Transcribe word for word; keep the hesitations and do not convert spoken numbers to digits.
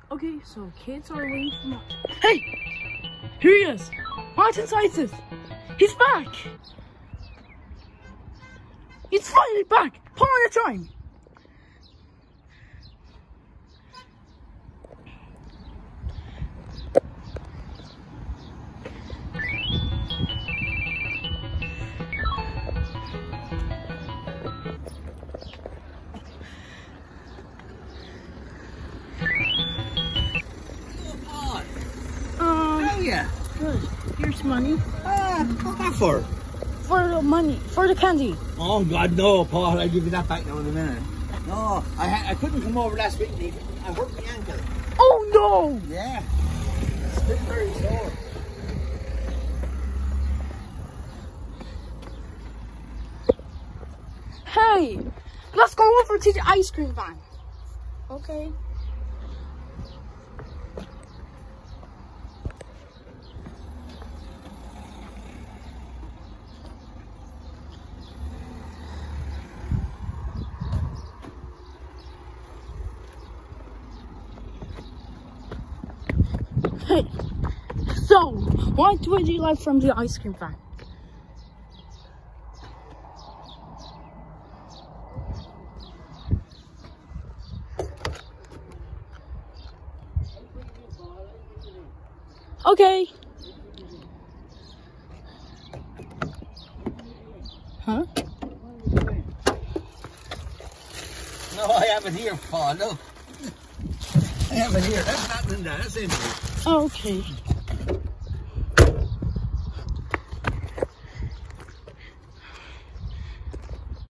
Okay, so kids are waiting for Martin. Hey! Here he is! Martin's ISIS! He's back! He's finally back! Pour on a time! Yeah. Good. Here's money. Ah, what's that for? For the money. For the candy. Oh, God, no, Paul. I'll give you that back now in a minute. No, I ha I couldn't come over last week. I hurt my ankle. Oh, no! Yeah. It's been very sore. Hey! Let's go over to the ice cream van. Okay. Hey, so what would you like from the ice cream van? Okay. Huh? No, I have it here, Paul. Look. I have it here. That's not in there. That's in there. Okay.